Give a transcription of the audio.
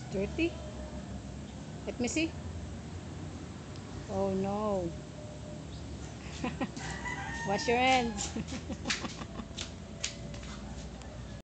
Dirty? Let me see. Oh no. Wash your hands.